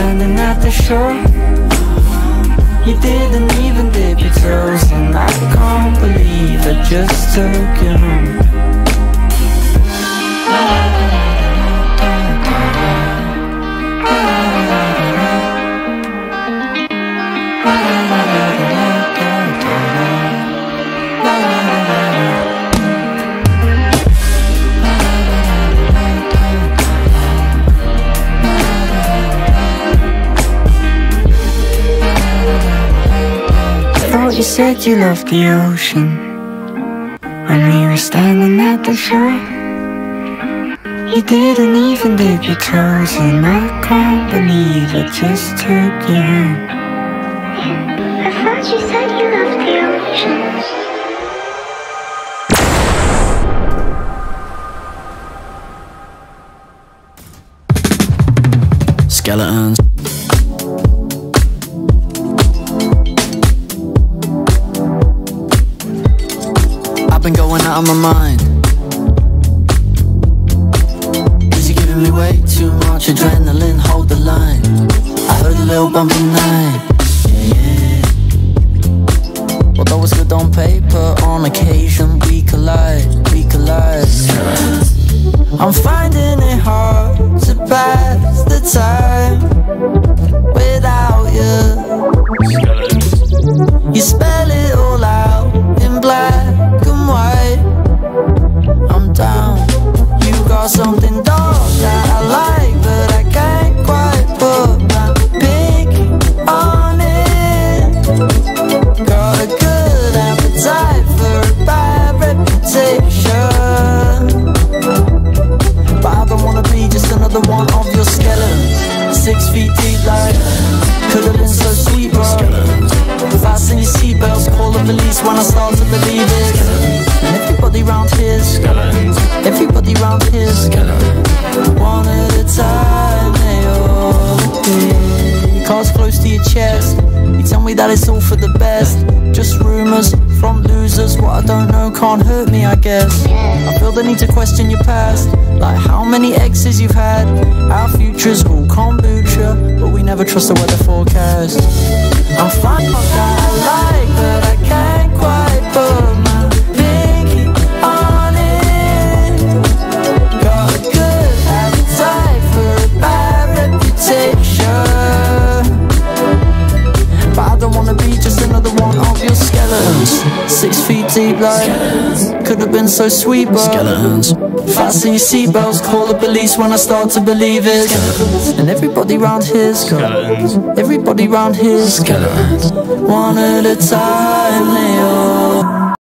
standing at the shore. You didn't even dip your toes, and I can't believe I just took you home. You said you loved the ocean when we were standing at the shore. You didn't even dip your toes, and I can't believe I just took you home. I thought you said you loved the ocean. Skeletons. I've been going out of my mind. Busy giving me way too much adrenaline, hold the line. I heard a little bump in night, yeah. Although it's good on paper, on occasion we collide, we collide. I'm finding it hard to pass the time without you. You spell it all out in black and white. I'm down. You got something dark that I like, but I can't quite put my pinky on it. Got a good appetite for a bad reputation, but I don't wanna be just another one of your skeletons. 6 feet deep like could've been so sweet, bro. Fasten your seatbelts, call the police when I start to believe it. And everybody round here's skeletons. Everybody round here's skeletons. One at a time, they all appear. Cards close to your chest. You tell me that it's all for the best. Just rumors from losers. What I don't know can't hurt me, I guess. I feel the need to question your past, like how many exes you've had. Our future's all kombucha, but we never trust the weather forecast. I'm fine with that I like, but I can't quite put my pinky on it. Got a good appetite for a bad reputation, but I don't wanna be just another one of your skeletons. 6 feet deep like could've been so sweet, but skeletons. Fasten your seatbelts, call the police when I start to believe it. Skeletons. And everybody round here's skeletons. Everybody round here's skeletons. One at a time, they all